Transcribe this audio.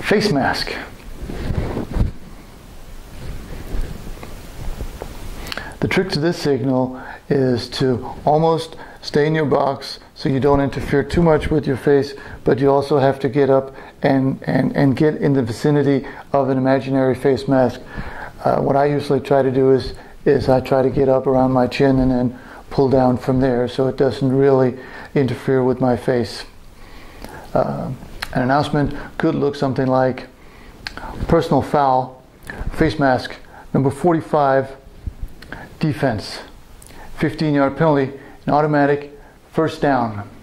Face mask. The trick to this signal is to almost stay in your box so you don't interfere too much with your face, but you also have to get up and get in the vicinity of an imaginary face mask. What I usually try to do is I try to get up around my chin and then pull down from there so it doesn't really interfere with my face. An announcement could look something like personal foul, face mask, number 45, defense, 15-yard penalty, an automatic first down.